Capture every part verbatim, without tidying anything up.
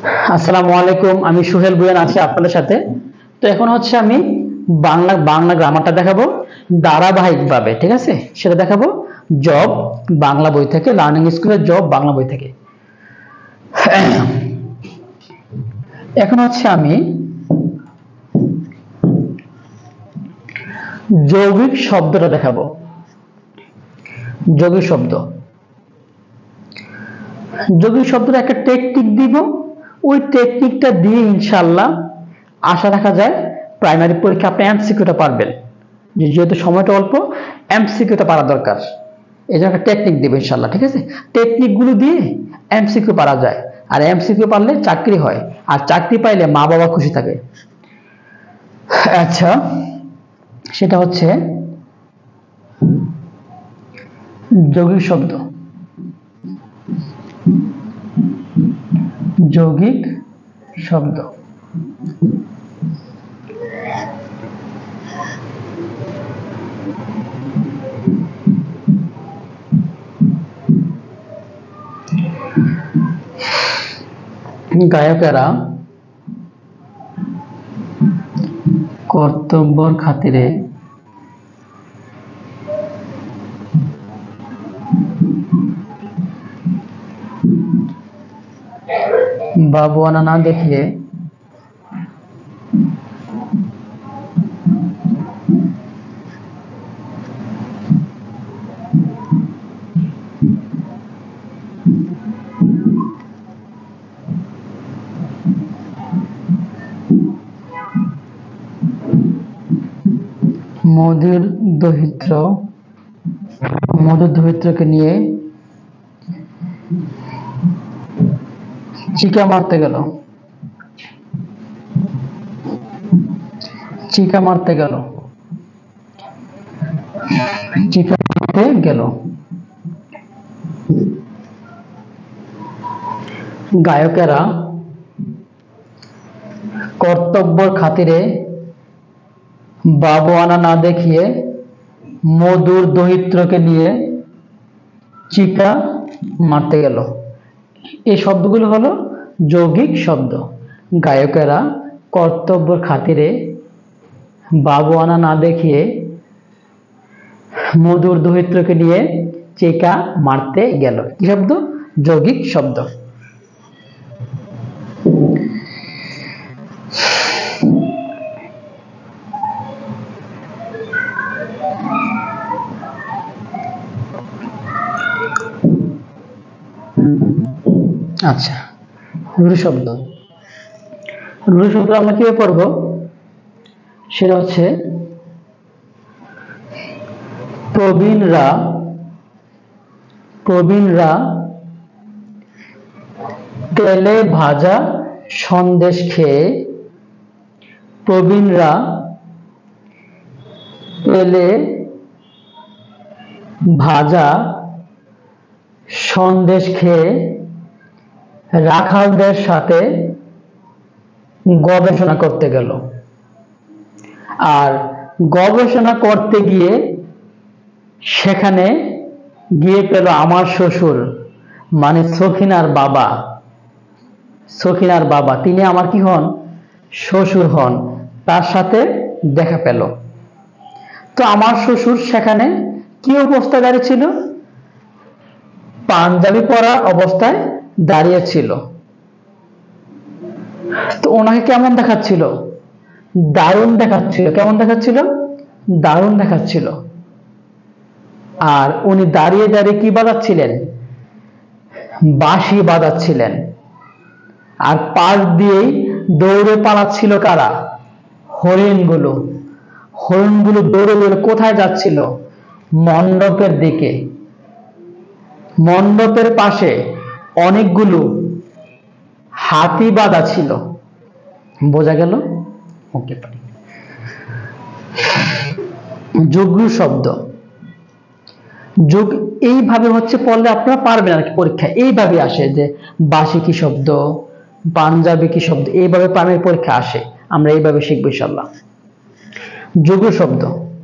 আসসালামু আলাইকুম, আমি সুহেল বুয়ান আছি আপনাদের সাথে। তো এখন হচ্ছে আমি বাংলা বাংলা গ্রামারটা দেখাবো ধারাবাহিকভাবে, ঠিক আছে? সেটা দেখাবো জব বাংলা বই থেকে, লার্নিং স্কুলের জব বাংলা বই থেকে। এখন হচ্ছে আমি যৌগিক শব্দটা দেখাবো। যৌগিক শব্দ যৌগিক শব্দটা একটা টেকনিক দিব, ওই টেকনিকটা দিয়ে ইনশাআল্লাহ আশা রাখা যায় প্রাইমারি পরীক্ষা আপনি এমসিকিউটা পারবেন। যেহেতু সময়টা অল্প, এমসিকিউটা পারা দরকার, এই জন্য একটা টেকনিক দিব ইনশাআল্লাহ, ঠিক আছে? টেকনিকগুলো দিয়ে এমসিকিউ পারা যায়, আর এমসিকিউ পারলে চাকরি হয়, আর চাকরি পাইলে মা বাবা খুশি থাকে। আচ্ছা, সেটা হচ্ছে যৌগিক শব্দ। যৌগিক শব্দ গায়কেরা কর্তব্যের খাতিরে বাবুয়ানা না দেখিয়ে মধুর দরিদ্র মধুর দরিদ্রকে নিয়ে চিকা মারতে গেল চিকা মারতে গেল চিকা মারতে গেল গায়কেরা কর্তব্যের খাতিরে বাবুয়ানা না দেখিয়ে মধুর দরিদ্রকে নিয়ে চিকা মারতে গেল। এই শব্দগুলো হলো যৌগিক শব্দ। গায়কেরা কর্তব্যের খাতিরে বাবুয়ানা না দেখিয়ে মধুর দরিদ্রকে নিয়ে চিকা মারতে গেল। কি শব্দ? যৌগিক শব্দ। আচ্ছা, রূঢ় শব্দ। রূঢ় শব্দ আমরা কিভাবে পড়ব? সেটা হচ্ছে প্রবীণরা প্রবীণরা তেলে ভাজা সন্দেশ খেয়ে প্রবীণরা তেলে ভাজা সন্দেশ খেয়ে রাখালদের সাথে গবেষণা করতে গেল। আর গবেষণা করতে গিয়ে সেখানে গিয়ে পেল আমার শ্বশুর, মানে সখিনার বাবা। সখিনার বাবা তিনি আমার কি হন? শ্বশুর হন। তার সাথে দেখা পেল। তো আমার শ্বশুর সেখানে কি অবস্থায় দাঁড়িয়ে ছিল? পাঞ্জাবি পরা অবস্থায় দাঁড়িয়ে ছিল। তো ওনাকে কেমন দেখাচ্ছিল? দারুণ দেখাচ্ছিল। কেমন দেখাচ্ছিল? দারুণ দেখাচ্ছিল। আর উনি দাঁড়িয়ে দাঁড়িয়ে কি বাজাচ্ছিলেন? বাঁশি বাজাচ্ছিলেন। আর পাশ দিয়েই দৌড়ে পালাচ্ছিল কারা? হরিণগুলো। হরিণগুলো দৌড়ে দৌড়ে কোথায় যাচ্ছিল? মণ্ডপের দিকে। মণ্ডপের পাশে অনেকগুলো হাতি বাঁধা ছিল। বোঝা গেল? ওকে। যুগ্ম শব্দ। যোগ এইভাবে হচ্ছে পড়লে আপনারা পারবেন আর কি, পরীক্ষা এইভাবে আসে যে বাঁশি কি শব্দ, পাঞ্জাবি কি শব্দ, এইভাবে প্রাইমারি পরীক্ষা আসে। আমরা এইভাবে শিখবো ইনশাআল্লাহ। যুগ্ম শব্দ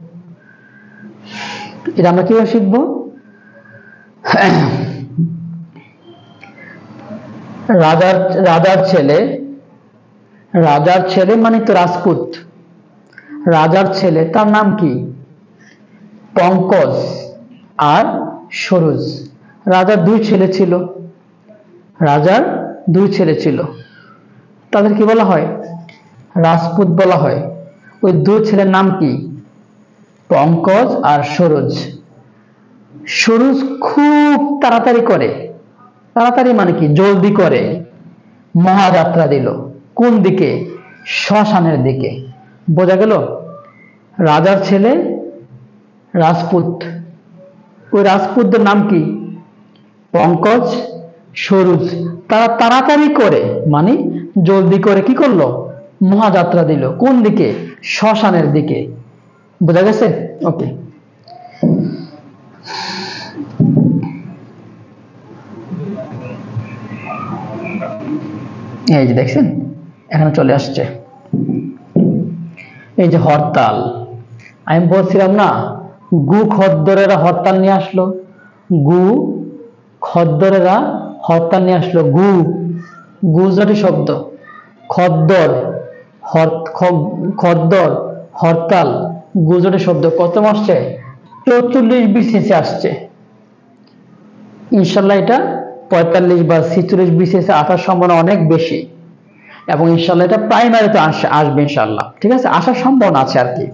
এটা আমরা কিভাবে শিখবো? রাজার রাজার ছেলে, রাজার ছেলে মানে তো রাজপুত। রাজার ছেলে তার নাম কি? পঙ্কজ আর সরোজ। রাজার দুই ছেলে ছিল, রাজার দুই ছেলে ছিল, তাদের কি বলা হয়? রাজপুত বলা হয়। ওই দুই ছেলের নাম কি? পঙ্কজ আর সরোজ। সরোজ খুব তাড়াতাড়ি করে, তাড়াতাড়ি মানে কি জলদি করে, মহাযাত্রা দিল। কোন দিকে? শ্মশানের দিকে। বোঝা গেল? রাজার ছেলে রাজপুত, ওই রাজপুতদের নাম কি? পঙ্কজ, সরোজ। তারা তাড়াতাড়ি করে মানে জলদি করে কি করলো? মহাযাত্রা দিল। কোন দিকে? শ্মশানের দিকে। বোঝা গেছে? ওকে। এই যে দেখছেন এখানে চলে আসছে, এই যে হরতাল। আমি বলছিলাম না, গু খদ্দরেরা হরতাল নিয়ে আসলো, গু খদ্দরেরা হরতাল নিয়ে আসলো। গু গুজরাটি শব্দ, খদ্দর, খদ্দর, হরতাল, গুজরাটি শব্দ। কত আসছে? চৌচল্লিশ বিসিএসে আসছে। ইনশাল্লাহ এটা পঁয়তাল্লিশ বা ছিচল্লিশ বিসিএসে আসার সম্ভাবনা অনেক বেশি, এবং ইনশাল্লাহ এটা প্রাইমারিতে আসবে ইনশাল্লাহ। ঠিক আছে, আসার সম্ভাবনা আছে আর কি।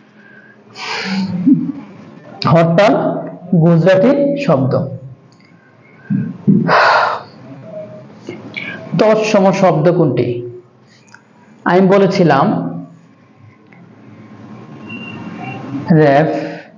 হরতাল গুজরাটি শব্দ। তৎসম শব্দ কোনটি? আমি বলেছিলাম রেফ,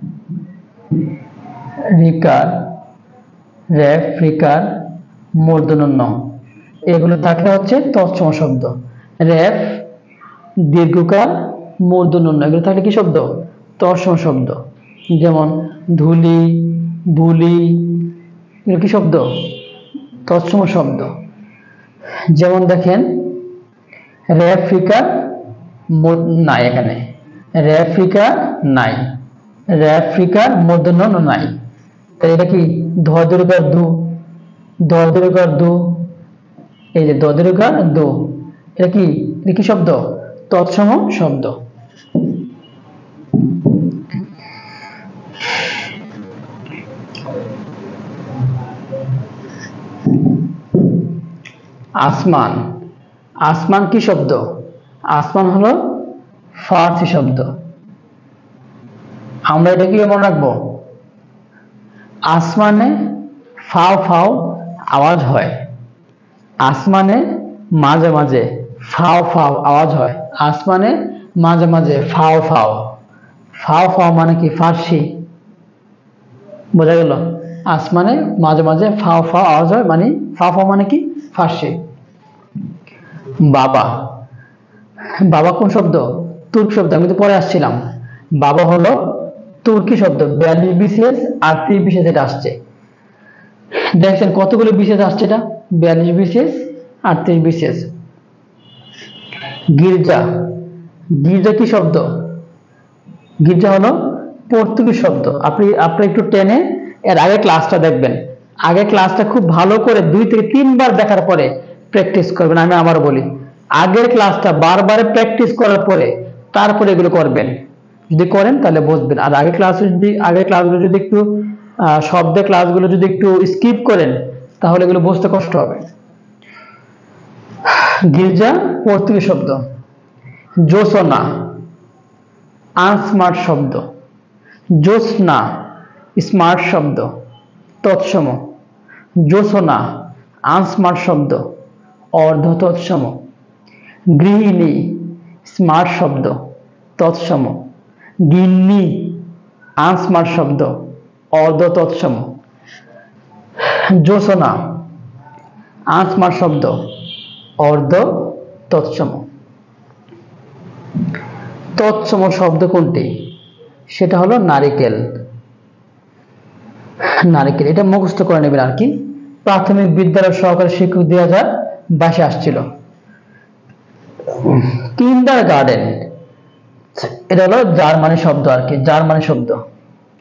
রিকার, রেফ, রিকার, মূর্ধন্য, এগুলো থাকলে হচ্ছে তৎসম শব্দ। রেফ, দীর্ঘকার, মূর্ধন্য, এগুলো থাকলে কি শব্দ? তৎসম শব্দ। যেমন ধুলি, বুলি, এগুলো কি শব্দ? তৎসম শব্দ। যেমন দেখেন রেফ, রিকার নাই, এখানে রেফ, রিকার নাই, রেফ, রিকার, মূর্ধন্য নাই। তাই এটা কি? ধ দীর্ঘকার দু, দ দীর্ঘকার দু, এই যে দ দীর্ঘকার দু, এটা কি? এটা কি শব্দ? তৎসম শব্দ। আসমান, আসমান কি শব্দ? আসমান হলো ফার্সি শব্দ। আমরা এটা কি মনে রাখবো? আসমানে ফাও ফাও আওয়াজ হয়, আসমানে মাঝে মাঝে ফাও ফাও আওয়াজ হয়, আসমানে মাঝে মাঝে ফাও ফাও। ফাও ফাও মানে কি? ফার্সি। বোঝা গেল? আসমানে মাঝে মাঝে ফাও ফাও আওয়াজ হয় মানে ফাও ফাও মানে কি? ফার্সি। বাবা, বাবা কোন শব্দ? তুর্ক শব্দ। আমি তো পরে আসছিলাম। বাবা হলো তুর্কি শব্দ। বিয়াল্লিশ বিসিএস আর ত্রিশ বিসিএস এটা আসছে। দেখছেন কতগুলো বিসিএস আসছে? এটা বিয়াল্লিশ বিসিএস আর ত্রিশ বিসিএস। গির্জা, গির্জা কি শব্দ? গির্জা হলো পর্তুগিজ শব্দ। আপনি আপনি একটু টেনে এর আগে ক্লাসটা দেখবেন, আগে ক্লাসটা খুব ভালো করে দুই থেকে তিনবার দেখার পরে প্র্যাকটিস করবেন। আমি আবার বলি, আগের ক্লাসটা বারবার প্র্যাকটিস করার পরে তারপরে এগুলো করবেন। যদি করেন তাহলে বুঝবেন। আর আগে ক্লাসে যদি আগের ক্লাসগুলো যদি একটু শব্দের ক্লাসগুলো যদি একটু স্কিপ করেন তাহলে এগুলো বুঝতে কষ্ট হবে। গির্জা পর্তুগিজ শব্দ। জোছনা আনস্মার্ট শব্দ, জ্যোৎস্না স্মার্ট শব্দ, তৎসম। জোছনা আনস্মার্ট শব্দ, অর্ধ তৎসম। গৃহিণী স্মার্ট শব্দ, তৎসম। গিন্নি আনস্মার্ট শব্দ, অর্ধ তৎসম। জোছনা আনস্মার্ট শব্দ, অর্ধ তৎসম। তৎসম শব্দ কোনটি? সেটা হলো নারিকেল। নারিকেল এটা মুখস্থ করে নেবেন আর কি। প্রাথমিক বিদ্যালয় সহকারী শিক্ষক দুই হাজার বাইশে আসছিল। কিন্ডার গার্ডেন এটা হলো জার্মানি শব্দ আর কি, জার্মানি শব্দ।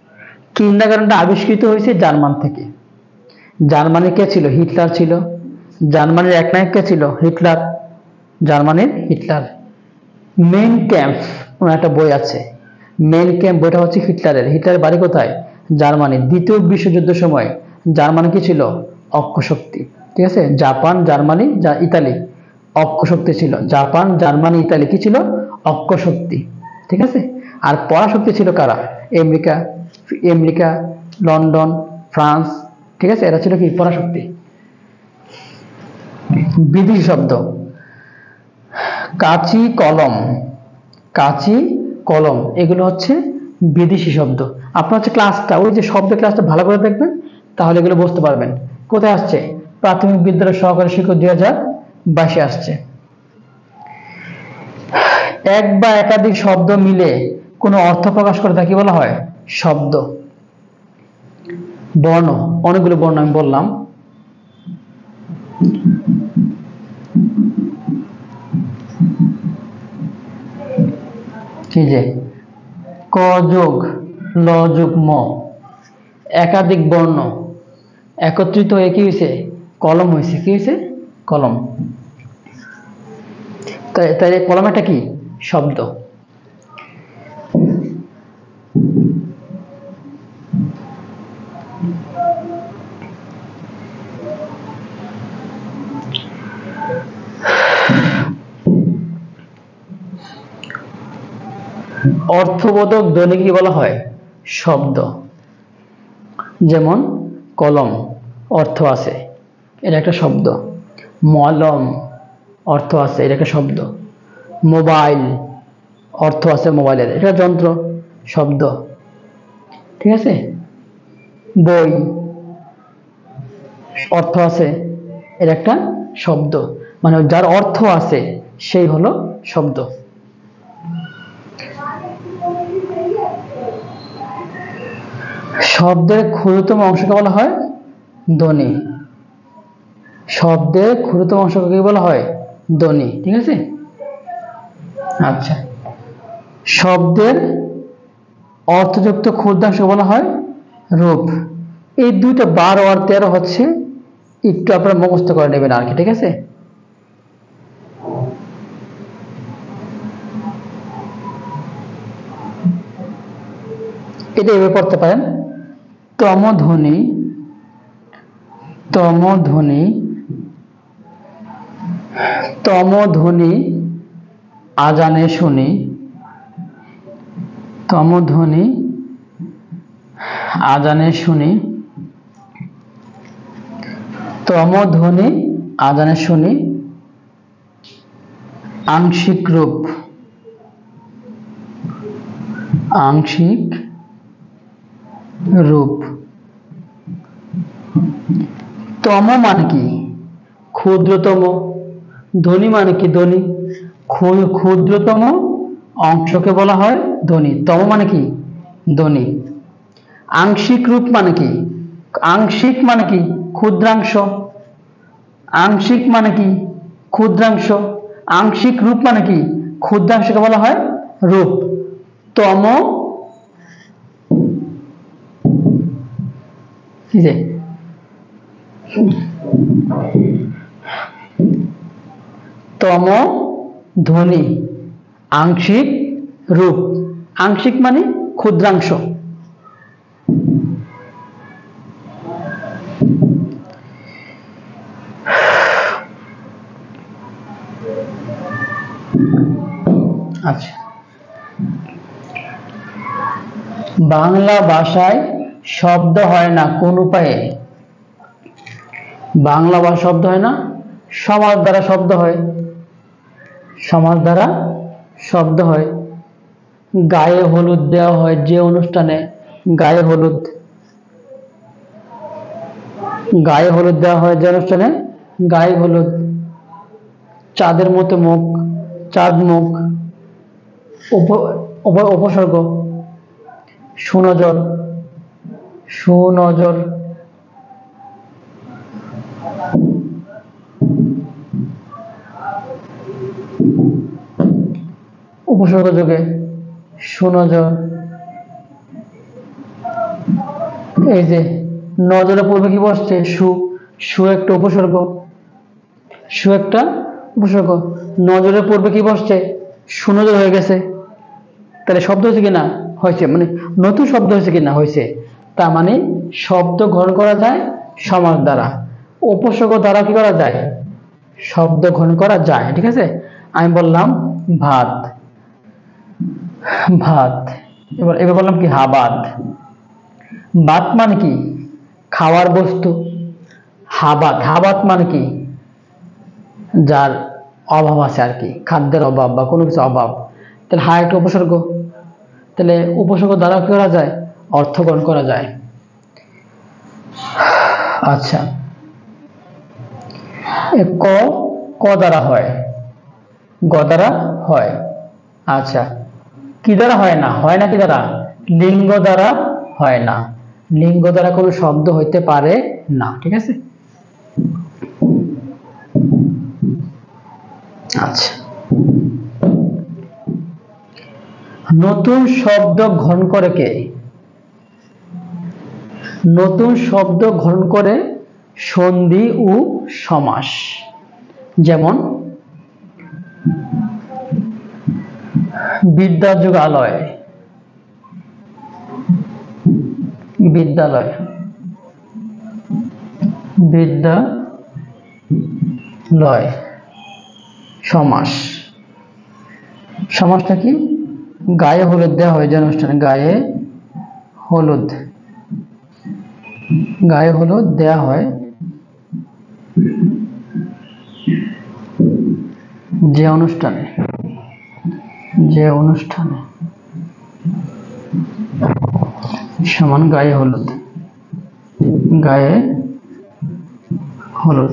কিন্ডার গার্ডেনটা আবিষ্কৃত হয়েছে জার্মান থেকে। জার্মানি কে ছিল? হিটলার ছিল। জার্মানির এক নায়ক কে ছিল? হিটলার, জার্মানির হিটলার। মেইন ক্যাম্প একটা বই আছে, মেইন ক্যাম্প বইটা হচ্ছে হিটলারের। হিটলারের বাড়ি কোথায়? জার্মানি। দ্বিতীয় বিশ্বযুদ্ধের সময় জার্মানি কি ছিল? অক্ষশক্তি। ঠিক আছে, জাপান, জার্মানি, ইতালি অক্ষশক্তি ছিল। জাপান, জার্মানি, ইতালি কি ছিল? অক্ষশক্তি। ঠিক আছে, আর পরাশক্তি ছিল কারা? America, America, London, France. ঠিক আছে, এরা ছিল কি? পরাশক্তি। বিদেশি শব্দ, কাঁচি, কলম, কাঁচি, কলম এগুলো হচ্ছে বিদেশি শব্দ। আপনার হচ্ছে ক্লাসটা, ওই যে শব্দ ক্লাসটা ভালো করে দেখবেন, তাহলে এগুলো বুঝতে পারবেন। কোথায় আসছে? প্রাথমিক বিদ্যালয় সহকারী শিক্ষক দুই হাজার বাইশে আসছে। এক বা একাধিক শব্দ মিলে কোনো অর্থ প্রকাশ করে তাকে বলা হয় শব্দ। বর্ণ, অনেকগুলো বর্ণ আমি বললাম। কি যে ক যোগ ল যোগ ম, একাধিক বর্ণ একত্রিত হয়ে কি হয়েছে? কলম হয়েছে। কি হয়েছে? কলম। তাই কলম একটা কি? শব্দ। অর্থবোধক ধ্বনি কি বলা হয়? শব্দ। যেমন কলম অর্থ আছে, এটা একটা শব্দ। মলম অর্থ আছে, এটা একটা শব্দ। মোবাইল অর্থ আছে মোবাইলের, এটা যন্ত্র, শব্দ। ঠিক আছে, বই অর্থ আছে, এটা একটা শব্দ। মানে যার অর্থ আছে সেই হলো শব্দ। শব্দের ক্ষুদ্রতম অংশকে বলা হয় ধ্বনি। শব্দের ক্ষুদ্রতম অংশকে বলা হয় ধ্বনি। ঠিক আছে, আচ্ছা। শব্দের অর্থযুক্ত ক্ষুদ্রাংশ বলা হয় রূপ। এই দুইটা বারো আর তেরো হচ্ছে একটু আপনারা মুখস্থ করে নেবেন আর কি। ঠিক আছে, এটা এভাবে পড়তে পারেন। তমধ্বনি, তমধ্বনি, তমধ্বনি আজানে শুনি, তমধ্বনি আজানে শুনি, তমধ্বনি আজানে শুনি আংশিক রূপ, আংশিক রূপ। তম মানে কি? ক্ষুদ্রতম। ধ্বনি মানে কি? ধ্বনি। ক্ষুদ্রতম অংশকে বলা হয় ধ্বনি। তম মানে কি? ধ্বনি। আংশিক রূপ মানে কি? আংশিক মানে কি? ক্ষুদ্রাংশ। আংশিক মানে কি? ক্ষুদ্রাংশ। আংশিক রূপ মানে কি? ক্ষুদ্রাংশকে বলা হয় রূপ। তম কি যে তম ধ্বনি আংশিক রূপ। আংশিক মানে ক্ষুদ্রাংশ। আচ্ছা, বাংলা ভাষায় শব্দ হয় না কোন উপায়ে? বাংলা ভাষা শব্দ হয় না, সমাজ দ্বারা শব্দ হয়। সমাজ দ্বারা শব্দ হয়। গায়ে হলুদ দেওয়া হয় যে অনুষ্ঠানে, গায়ে হলুদ, গায়ে হলুদ দেওয়া হয় যে অনুষ্ঠানে, গায়ে হলুদ। চাঁদের মতো মুখ, চাঁদ মুখ। উপসর্গ সুনজর, সুনজর। উপসর্গ যোগে সুনজর। এই যে নজরের পূর্বে কি বসছে? সু, সু একটা উপসর্গ। সু একটা উপসর্গ, নজরে পড়বে কি বসছে, সুনজর হয়ে গেছে, তাহলে শব্দ হয়েছে কিনা, হয়েছে, মানে নতুন শব্দ হয়েছে কিনা, হয়েছে। তার মানে শব্দ গ্রহণ করা যায় সমাস দ্বারা, উপসর্গ দ্বারা কি করা যায়, শব্দ গ্রহণ করা যায়। ঠিক আছে, আমি বললাম ভাত, ভাত, এবার এবার বললাম কি হাবাত। বাত মানে কি, খাওয়ার বস্তু। হাবাত, হাবাত মানে কি, যার অভাব আছে আর কি, খাদ্যের অভাব বা কোনো কিছু অভাব, তাহলে হা একটা উপসর্গ, তাহলে উপসর্গ দ্বারা কি করা যায়, অর্থ গ্রহণ করা যায়। আচ্ছা, ক, ক দ্বারা হয়, গ দ্বারা হয়। আচ্ছা, কি দ্বারা হয় না, হয় না কি দ্বারা, লিঙ্গ দ্বারা হয় না, লিঙ্গ দ্বারা কোনো শব্দ হইতে পারে না। ঠিক আছে, আচ্ছা, নতুন শব্দ গ্রহণ করে কে, নতুন শব্দ গ্রহণ করে সন্ধি ও সমাস। যেমন বিদ্যাযুগালয়, বিদ্যালয়, বিদ্যালয়, সমাস। সমাসটা কি, গায়ে হলুদ দেওয়া হয় যে অনুষ্ঠানে, গায়ে হলুদ, গায়ে হলুদ দেওয়া হয় যে অনুষ্ঠানে, যে অনুষ্ঠানে, সমান গায়ে হলুদ, গায়ে হলুদ।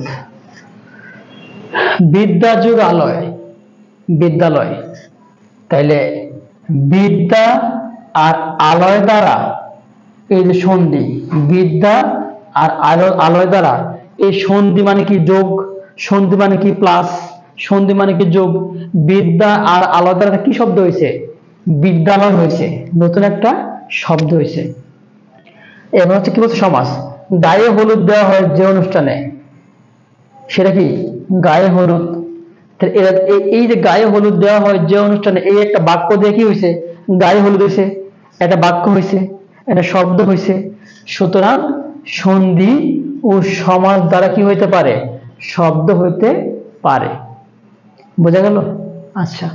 বিদ্যাযুগালয়, বিদ্যালয়, তাইলে বিদ্যা আর আলয় দ্বারা এই যে সন্ধি, বিদ্যা আর আলয় দ্বারা এই সন্ধি মানে কি যোগ, সন্ধি মানে কি প্লাস, সন্ধি মানে কি যোগ, বিদ্যা আর আলয় দ্বারা কি শব্দ হয়েছে, বিদ্যালয় হয়েছে, নতুন একটা শব্দ হয়েছে। এবার হচ্ছে কি বলছে সমাস, গায়ে হলুদ দেওয়া হয় যে অনুষ্ঠানে, সেটা কি গায়ে হলুদ। এই যে গায়ে হলুদ দেওয়া হয় যে অনুষ্ঠানে, এই একটা বাক্য দিয়ে কি হয়েছে, গায়ে হলুদ হয়েছে, একটা বাক্য হয়েছে, একটা শব্দ হয়েছে। সুতরাং সন্ধি ও সমাস দ্বারা কি হইতে পারে, শব্দ হইতে পারে। বোঝা গেল? আচ্ছা,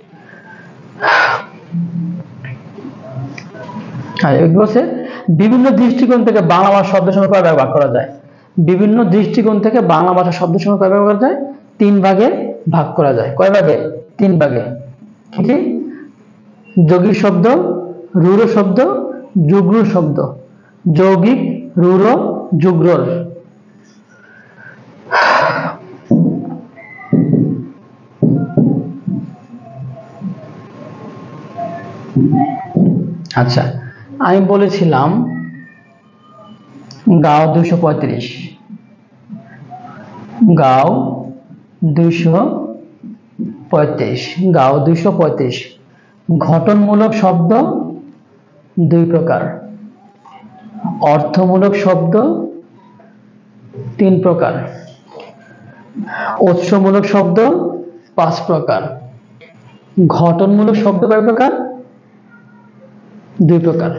বলছে বিভিন্ন দৃষ্টিকোণ থেকে বাংলা ভাষা শব্দ সময় কয় ভাগ করা যায়, বিভিন্ন দৃষ্টিকোণ থেকে বাংলা ভাষা শব্দ সময় কয় ভাগ করা যায়, তিন ভাগে ভাগ করা যায়। কয় ভাগে, তিন ভাগে। কি, যৌগিক শব্দ, রূঢ় শব্দ, যুগ্ম শব্দ। যৌগিক, রূঢ়, যুগ্ম। আচ্ছা, আমি বলেছিলাম গাও দুইশো পঁয়ত্রিশ, গাও দুইশো পঁয়ত্রিশ, গাও দুইশো পঁয়ত্রিশ। ঘটনমূলক শব্দ দুই প্রকার, অর্থমূলক শব্দ তিন প্রকার, উৎসমূলক শব্দ পাঁচ প্রকার। ঘটনমূলক শব্দ কয় প্রকার, দুই প্রকার।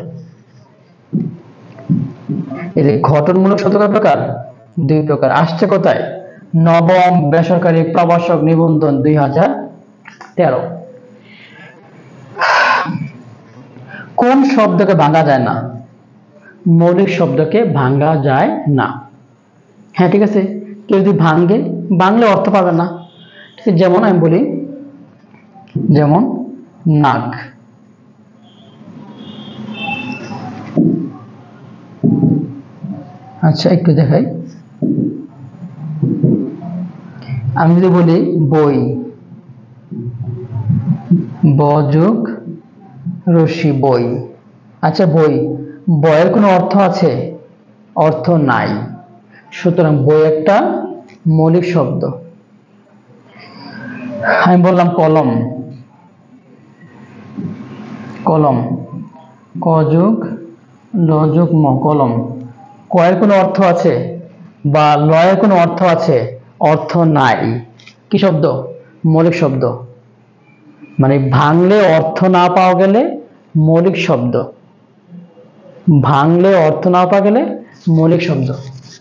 এই যে ঘটনমূলক শব্দ কয় প্রকার, দুই প্রকার। আসছে কোথায়, নবম বেসরকারি প্রবাসক নিবন্ধন দুই হাজার তেরো। কোন শব্দকে ভাঙা যায় না, মৌলিক শব্দকে ভাঙা যায় না। হ্যাঁ ঠিক আছে, কেউ যদি ভাঙে, ভাঙলে অর্থ পাবে না। যেমন আমি বলি, যেমন নাক, আচ্ছা একটু দেখাই, আমি যদি বলি বই, ব যোগ রশ্মি, বই। আচ্ছা বই, বইয়ের কোনো অর্থ আছে, অর্থ নাই, সুতরাং বই একটা মৌলিক শব্দ। আমি বললাম কলম, কলম, ক যোগ ল যোগ ম, কলম। কয়ের কোনো অর্থ আছে বা লয়ের কোনো অর্থ আছে, অর্থ নাই। কি শব্দ? মৌলিক শব্দ। মানে ভাঙলে অর্থ না পাওয়া গেলে মৌলিক শব্দ, ভাঙলে অর্থ না পাওয়া গেলে মৌলিক শব্দ।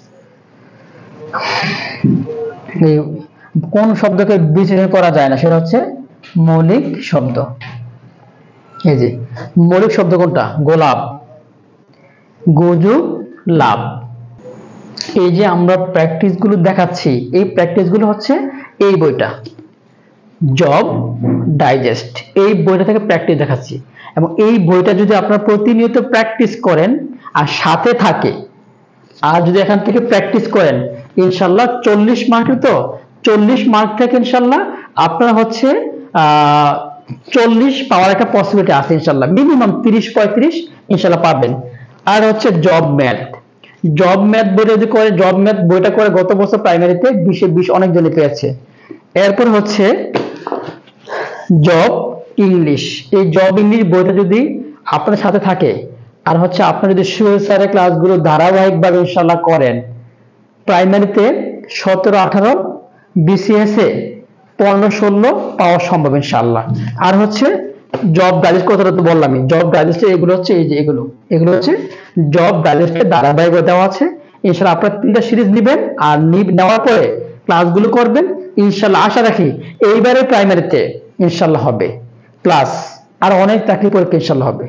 কোন শব্দকে বিশ্লেষণ করা যায় না সেটা হচ্ছে মৌলিক শব্দ। এই যে মৌলিক শব্দ কোনটা? গোলাপ, গজু, লাভ। এই যে আমরা প্র্যাকটিস গুলো দেখাচ্ছি, এই প্র্যাকটিস গুলো হচ্ছে এই বইটা জব ডাইজেস্ট, এই বইটা থেকে প্র্যাকটিস দেখাচ্ছি। এবং এই বইটা যদি আপনারা প্রতিনিয়ত প্র্যাকটিস করেন আর সাথে থাকে, আর যদি এখান থেকে প্র্যাকটিস করেন, ইনশাল্লাহ চল্লিশ মার্কের তো চল্লিশ মার্ক থেকে ইনশাল্লাহ আপনারা হচ্ছে আহ চল্লিশ পাওয়ার একটা পসিবিলিটি আছে ইনশাল্লাহ, মিনিমাম তিরিশ পঁয়ত্রিশ ইনশাল্লাহ পাবেন। আর হচ্ছে জব ম্যাথ, জব ম্যাথ বইটা যদি করে, জব ম্যাথ বইটা করে গত বছর প্রাইমারিতে বিশে বিশ অনেক জনে পেয়েছে। এরপর হচ্ছে জব ইংলিশ, এই জব ইংলিশ বইটা যদি আপনার সাথে থাকে, আর হচ্ছে আপনার যদি সোহেল স্যারের ক্লাসগুলো ধারাবাহিকভাবে ইনশাল্লাহ করেন, প্রাইমারিতে সতেরো আঠারো, বিসিএস এ পনেরো ষোলো পাওয়া সম্ভব ইনশাল্লাহ। আর হচ্ছে জব ডাইজেস্ট কথাটা তো বললামই, জব ডাইজেস্টে এগুলো হচ্ছে এই যে এগুলো এগুলো হচ্ছে জব ডাইজেস্টের ধারাবাহিক দেওয়া আছে। ইনশাল্লাহ আপনারা তিনটা সিরিজ নেবেন, আর নেওয়ার পরে ক্লাসগুলো করবেন ইনশাল্লাহ। আশা রাখি এইবারে প্রাইমারিতে ইনশাল্লাহ হবে প্লাস, আর অনেক চাকরি পরীক্ষা ইনশাল্লাহ হবে।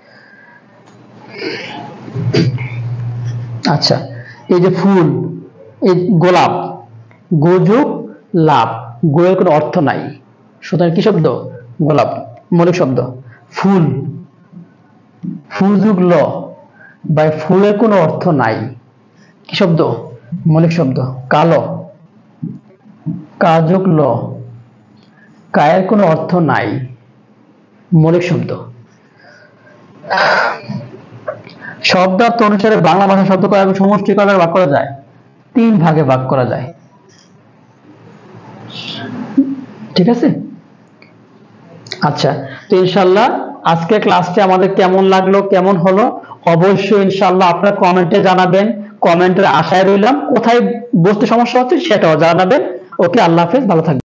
আচ্ছা, এই যে ফুল, এই গোলাপ, গোযোগ লাভ, গোয়ের কোনো অর্থ নাই, সুতরাং কি শব্দ? গোলাপ, মৌলিক শব্দ। ফুল, ফুলযুগ ল বা ফুলের কোনো অর্থ নাই, কি শব্দ? মৌলিক শব্দ। কালো, কাযোগ ল, কায়ের কোনো অর্থ নাই, মৌলিক শব্দ। শব্দার্থ অনুসারে বাংলা ভাষা শব্দ করা এবং সমষ্টি করার ভাগ করা যায়, তিন ভাগে ভাগ করা যায়। ঠিক আছে? আচ্ছা, তো ইনশাল্লাহ আজকে ক্লাসটি আমাদের কেমন লাগলো, কেমন হলো, অবশ্যই ইনশাল্লাহ আপনারা কমেন্টে জানাবেন। কমেন্টের আশায় রইলাম, কোথায় বুঝতে সমস্যা হচ্ছে সেটাও জানাবেন। ওকে, আল্লাহ হাফেজ, ভালো থাকবেন।